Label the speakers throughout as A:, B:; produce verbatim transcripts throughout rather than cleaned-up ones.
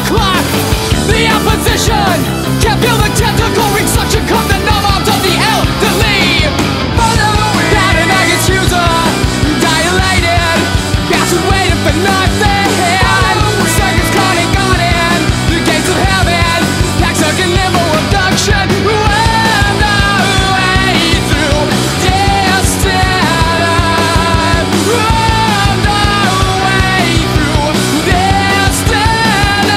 A: clock. The opposition can't feel the tentacle reach suction. Come the numb arms of the elderly. Bad and Agate user, dilated, bastard waiting for nothing. Circus conning gone in, the gates of heaven, pack sucking limbo abduction. Wound our way through destiny. Wound our way through destiny.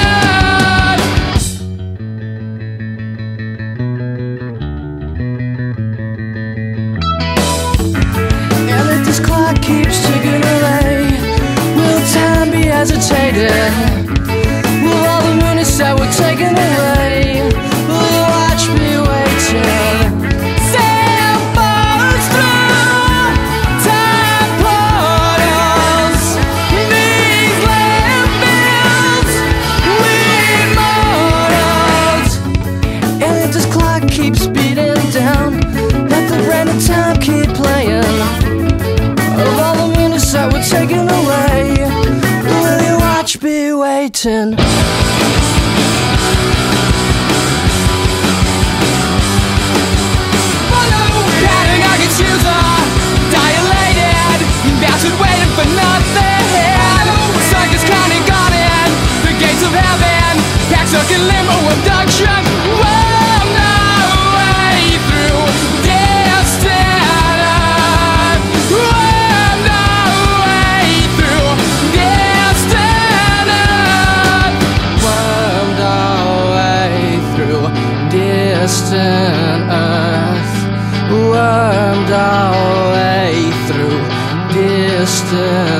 A: And if this clock keeps ticking away, will time be hesitated? Will all the minutes that were taken away, will you watch me waiting? Samples through time portals, these landfills, we mortals. And if this clock keeps beating down, let the random time keep playing. Of all the minutes that were taken away, will you watch me waiting? Padding Agate user, dilated, bastard waiting for nothing. Circus conning gone in, the gates of heaven, pack sucking limbo abduction. Wound our way through destiny. Wound our way through destiny. Wound our way through distant earth. Wormed our way through distant